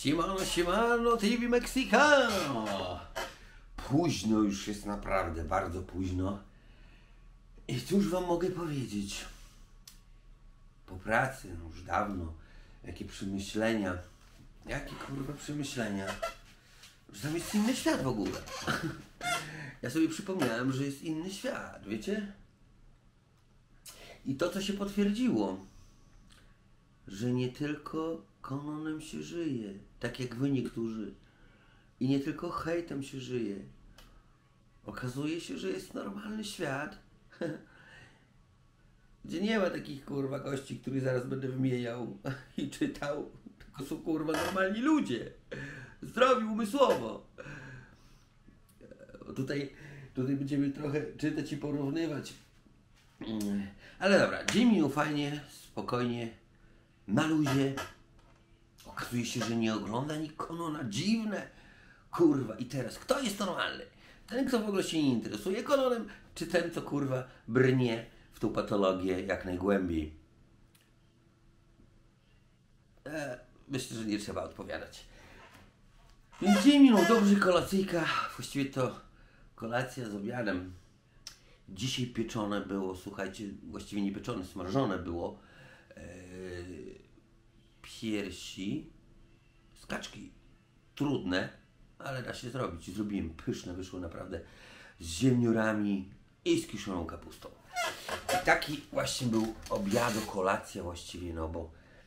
Siemano, siemano, TV Mexicano! Późno już jest, naprawdę bardzo późno. I cóż wam mogę powiedzieć? Po pracy, no już dawno, jakie przemyślenia. Jakie kurwa przemyślenia? Że tam jest inny świat w ogóle. Ja sobie przypomniałem, że jest inny świat, wiecie? I to, co się potwierdziło, że nie tylko kanonem się żyje, tak jak wy niektórzy, i nie tylko hejtem się żyje. Okazuje się, że jest normalny świat, gdzie nie ma takich kurwa gości, których zaraz będę wymieniał i czytał, tylko są kurwa normalni ludzie, zdrowi umysłowo. Tutaj będziemy trochę czytać i porównywać. Ale dobra, dzień minął fajnie, spokojnie, na luzie. Okazuje się, że nie ogląda nikt Konona. Dziwne. Kurwa. I teraz, kto jest normalny? Ten, kto w ogóle się nie interesuje Kononem, czy ten, co kurwa brnie w tą patologię jak najgłębiej? Myślę, że nie trzeba odpowiadać. Więc dzień minął dobrze, kolacyjka. Właściwie to kolacja z obiadem. Dzisiaj pieczone było, słuchajcie, właściwie nie pieczone, smażone było piersi z kaczki. Trudne, ale da się zrobić. Zrobiłem pyszne, wyszło naprawdę z ziemniorami i z kiszoną kapustą. I taki właśnie był obiad, kolacja właściwie, no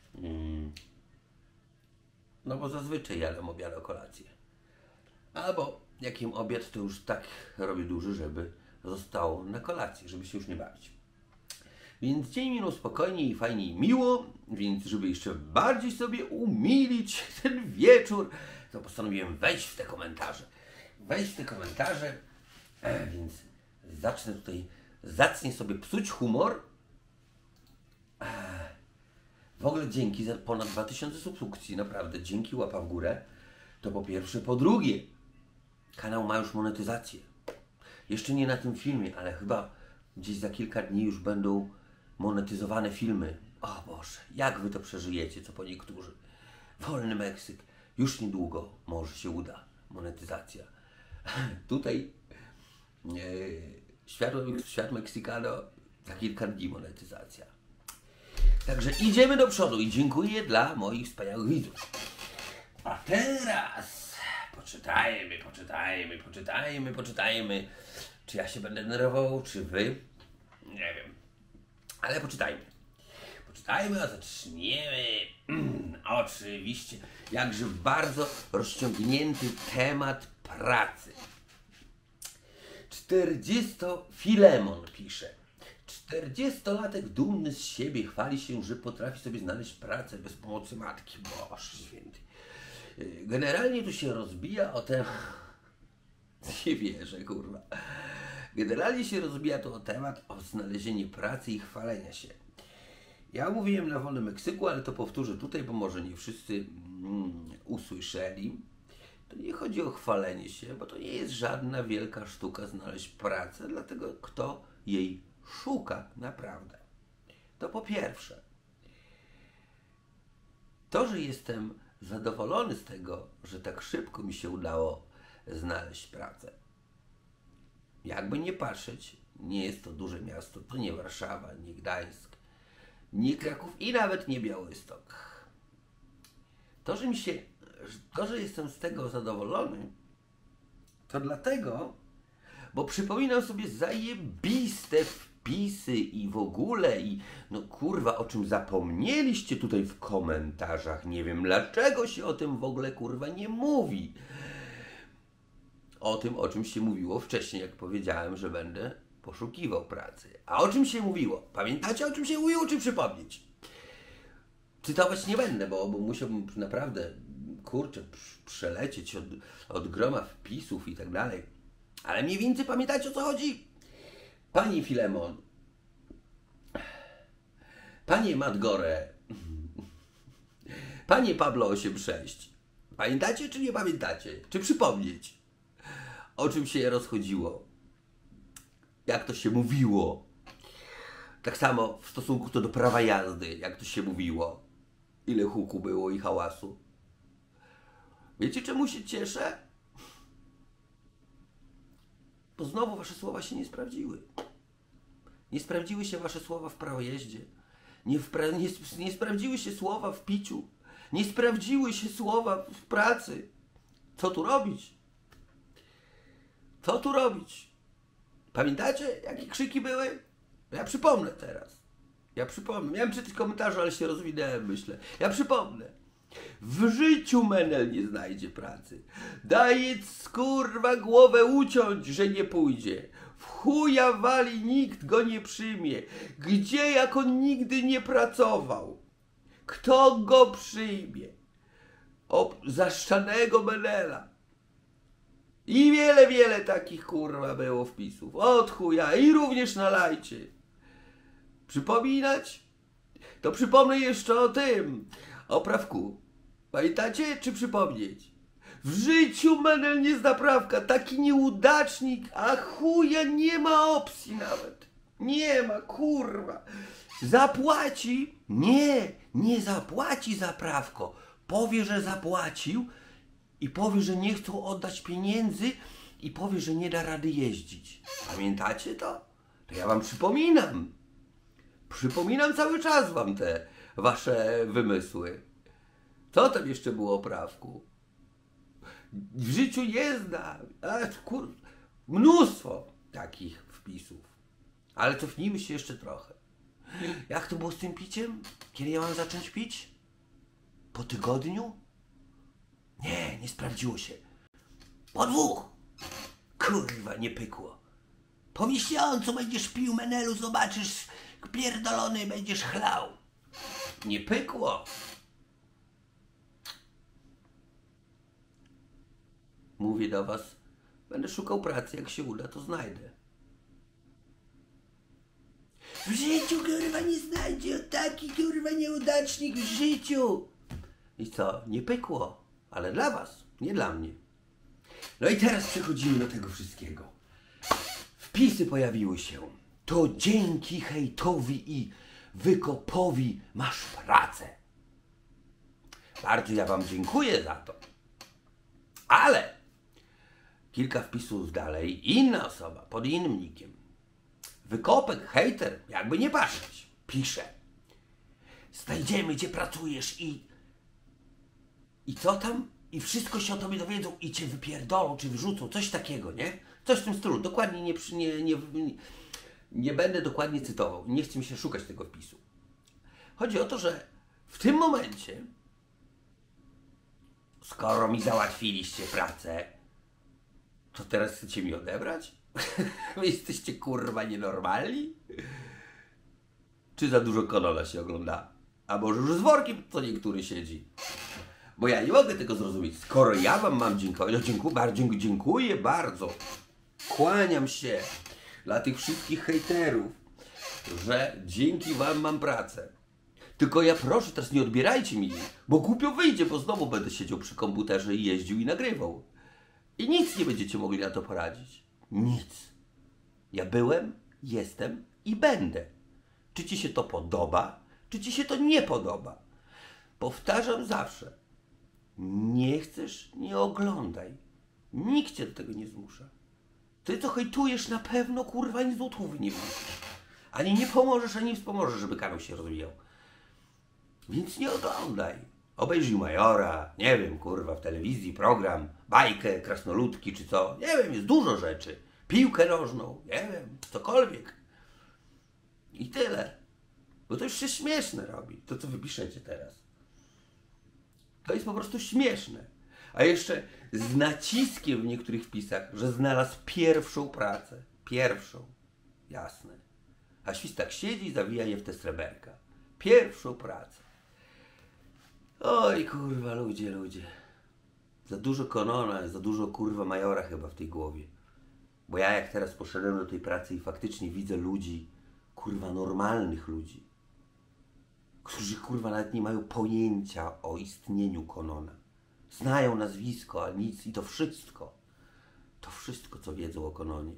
bo zazwyczaj jadam obiad, kolację. Albo jak jem obiad, to już tak robię duży, żeby zostało na kolację, żeby się już nie bawić. Więc dzień minął spokojnie i fajnie i miło, więc żeby jeszcze bardziej sobie umilić ten wieczór, to postanowiłem wejść w te komentarze. Więc zacznę tutaj zacnie sobie psuć humor. W ogóle dzięki za ponad 2000 subskrypcji, naprawdę dzięki, łapa w górę. To po pierwsze. Po drugie, kanał ma już monetyzację. Jeszcze nie na tym filmie, ale chyba gdzieś za kilka dni już będą monetyzowane filmy. O Boże, jak wy to przeżyjecie, co po niektórzy. Wolny Meksyk. Już niedługo może się uda monetyzacja. Tutaj świat Meksykano za kilka dni monetyzacja. Także idziemy do przodu i dziękuję dla moich wspaniałych widzów. A teraz poczytajmy. Czy ja się będę denerwował, czy wy? Nie wiem. Ale poczytajmy, a zaczniemy oczywiście jakże bardzo rozciągnięty temat pracy. Filemon pisze. 40-latek dumny z siebie chwali się, że potrafi sobie znaleźć pracę bez pomocy matki. Boże święty. Generalnie tu się rozbija o temat... Nie wierzę, kurwa. Generalnie się rozbija to o temat o znalezienie pracy i chwalenia się. Ja mówiłem na Wolnym Meksyku, ale to powtórzę tutaj, bo może nie wszyscy usłyszeli. To nie chodzi o chwalenie się, bo to nie jest żadna wielka sztuka znaleźć pracę, dlatego kto jej szuka naprawdę. To po pierwsze. To, że jestem zadowolony z tego, że tak szybko mi się udało znaleźć pracę. Jakby nie patrzeć, nie jest to duże miasto, to nie Warszawa, nie Gdańsk, nie Kraków i nawet nie Białystok. To, że jestem z tego zadowolony, to dlatego, bo przypominam sobie zajebiste wpisy i w ogóle no kurwa, o czym zapomnieliście tutaj w komentarzach, nie wiem dlaczego się o tym w ogóle kurwa nie mówi. O tym, o czym się mówiło wcześniej, jak powiedziałem, że będę poszukiwał pracy. A o czym się mówiło? Pamiętacie, o czym się mówiło, czy przypomnieć? Cytować nie będę, bo musiałbym naprawdę, kurczę, przelecieć od groma wpisów i tak dalej. Ale mniej więcej pamiętacie, o co chodzi? Panie Filemon, panie Madgore, panie Pablo 86, pamiętacie, czy nie pamiętacie? Czy przypomnieć? O czym się rozchodziło? Jak to się mówiło? Tak samo w stosunku to do prawa jazdy, jak to się mówiło? Ile huku było i hałasu? Wiecie, czemu się cieszę? Bo znowu wasze słowa się nie sprawdziły. Nie sprawdziły się wasze słowa w prawojeździe. Nie sprawdziły się słowa w piciu. Nie sprawdziły się słowa w pracy. Co tu robić? Co tu robić? Pamiętacie, jakie krzyki były? Ja przypomnę teraz. Miałem czytać komentarze, ale się rozwinęłem, myślę. Ja przypomnę. W życiu menel nie znajdzie pracy. Daje kurwa głowę uciąć, że nie pójdzie. W chuja wali, nikt go nie przyjmie. Gdzie jak on nigdy nie pracował? Kto go przyjmie? Zaszczanego menela. I wiele takich kurwa było wpisów. Od chuja i również na lajcie. Przypominać? To przypomnę jeszcze o tym. O prawku. Pamiętacie, czy przypomnieć? W życiu menel nie zna prawka. Taki nieudacznik, a chuja nie ma opcji nawet. Nie ma, kurwa. Zapłaci? Nie zapłaci za prawko. Powie, że zapłacił i powie, że nie chcą oddać pieniędzy i powie, że nie da rady jeździć. Pamiętacie to? To ja wam przypominam. Przypominam cały czas wam te wasze wymysły. Co tam jeszcze było o prawku? W życiu nie zna. Mnóstwo takich wpisów. Ale cofnijmy się jeszcze trochę. Jak to było z tym piciem? Kiedy ja mam zacząć pić? Po tygodniu? Nie sprawdziło się. Po 2. Kurwa, nie pykło. Po miesiącu będziesz pił menelu, zobaczysz, pierdolony będziesz chlał. Nie pykło. Mówię do was, będę szukał pracy, jak się uda, to znajdę. W życiu, kurwa, nie znajdzie, taki, kurwa, nieudacznik w życiu. I co? Nie pykło. Ale dla was, nie dla mnie. No i teraz przechodzimy do tego wszystkiego. Wpisy pojawiły się. To dzięki hejtowi i wykopowi masz pracę. Bardzo ja wam dziękuję za to. Ale kilka wpisów dalej, inna osoba pod innym nickiem, wykopek, hejter, jakby nie patrzeć, pisze: znajdziemy, gdzie pracujesz i co tam? I wszystko się o tobie dowiedzą i cię wypierdolą, czy wyrzucą, coś takiego, nie? Coś w tym stylu. Dokładnie nie będę dokładnie cytował. Nie chcę mi się szukać tego wpisu. Chodzi o to, że w tym momencie, skoro mi załatwiliście pracę, to teraz chcecie mi odebrać? Wy jesteście kurwa nienormalni? Czy za dużo Konola się ogląda? A może już z workiem co niektóry siedzi? Bo ja nie mogę tego zrozumieć. Skoro ja wam mam dziękować, dziękuję bardzo. Kłaniam się dla tych wszystkich hejterów, że dzięki wam mam pracę. Tylko ja proszę, teraz nie odbierajcie mi, bo głupio wyjdzie, bo znowu będę siedział przy komputerze i jeździł i nagrywał. I nic nie będziecie mogli na to poradzić. Nic. Ja byłem, jestem i będę. Czy ci się to podoba, czy ci się to nie podoba? Powtarzam zawsze. Nie chcesz, nie oglądaj. Nikt cię do tego nie zmusza. Ty co hejtujesz, na pewno kurwa ani złotówy nie wniesiesz. Ani nie pomożesz, ani nie wspomożesz, żeby kanał się rozwijał. Więc nie oglądaj. Obejrzyj Majora, nie wiem, kurwa, w telewizji program, bajkę, krasnoludki czy co. Nie wiem, jest dużo rzeczy. Piłkę nożną, nie wiem, cokolwiek. I tyle. Bo to już się śmieszne robi, to co wy piszecie teraz. To jest po prostu śmieszne. A jeszcze z naciskiem w niektórych wpisach, że znalazł pierwszą pracę. Pierwszą. Jasne. A świstak siedzi i zawija je w te sreberka. Pierwszą pracę. Oj kurwa, ludzie. Za dużo Konona, za dużo kurwa Majora chyba w tej głowie. Bo ja jak teraz poszedłem do tej pracy i faktycznie widzę ludzi, kurwa normalnych ludzi, którzy kurwa nawet nie mają pojęcia o istnieniu Konona. Znają nazwisko, a nic i to wszystko, co wiedzą o Kononie.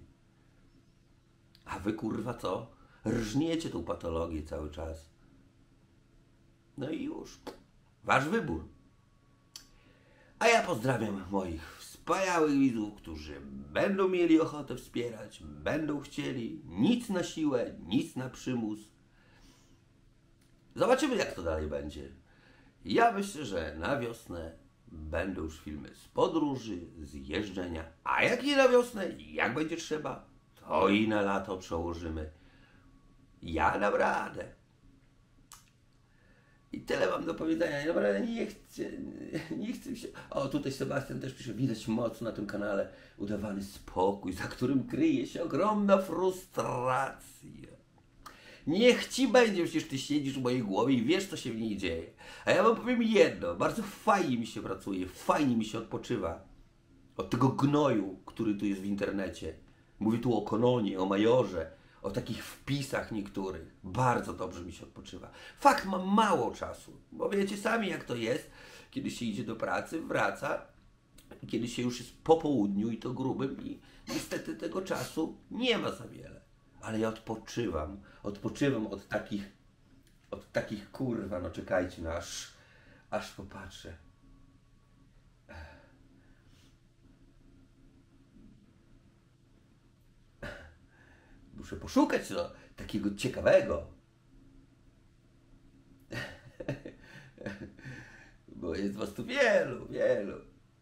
A wy kurwa co? Rżniecie tą patologię cały czas. No i już. Wasz wybór. A ja pozdrawiam moich wspaniałych widzów, którzy będą mieli ochotę wspierać, będą chcieli. Nic na siłę, nic na przymus. Zobaczymy, jak to dalej będzie. Ja myślę, że na wiosnę będą już filmy z podróży, z jeżdżenia. A jak nie na wiosnę, jak będzie trzeba, to i na lato przełożymy. Ja dam radę. I tyle mam do powiedzenia. Naprawdę nie chcę się... O, tutaj Sebastian też pisze, widać moc na tym kanale, udawany spokój, za którym kryje się ogromna frustracja. Niech ci będzie, przecież ty siedzisz w mojej głowie i wiesz, co się w niej dzieje. A ja wam powiem jedno, bardzo fajnie mi się pracuje, fajnie mi się odpoczywa od tego gnoju, który tu jest w internecie. Mówię tu o Kononie, o Majorze, o takich wpisach niektórych. Bardzo dobrze mi się odpoczywa. Fakt, mam mało czasu, bo wiecie sami, jak to jest, kiedy się idzie do pracy, wraca, kiedy się już jest po południu i to grubym i niestety tego czasu nie ma za wiele. Ale ja odpoczywam od takich kurwa, no czekajcie, no aż popatrzę. Muszę poszukać no, takiego ciekawego. Bo jest was tu wielu, wielu.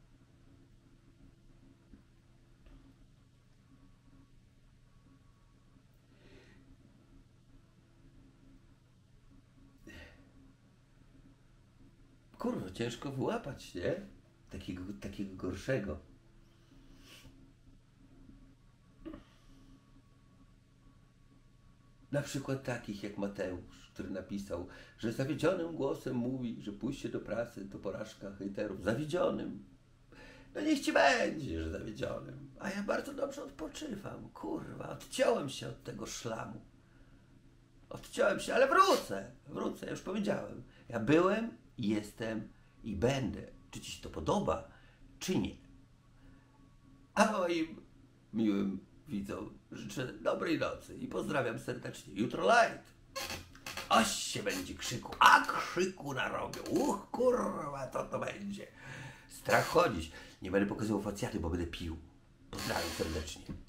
Kurwa, ciężko wyłapać, nie? Takiego gorszego. Na przykład takich jak Mateusz, który napisał, że zawiedzionym głosem mówi, że pójście do pracy to porażka hejterów. Zawiedzionym. No niech ci będzie, że zawiedzionym. A ja bardzo dobrze odpoczywam. Kurwa, odciąłem się od tego szlamu. Odciąłem się, ale wrócę, ja już powiedziałem. Ja byłem, jestem i będę. Czy ci się to podoba, czy nie? A moim miłym widzom życzę dobrej nocy i pozdrawiam serdecznie. Jutro light. Oś się będzie krzyku, a krzyku narobią. Kurwa, co to będzie? Strach chodzić. Nie będę pokazywał facjaty, bo będę pił. Pozdrawiam serdecznie.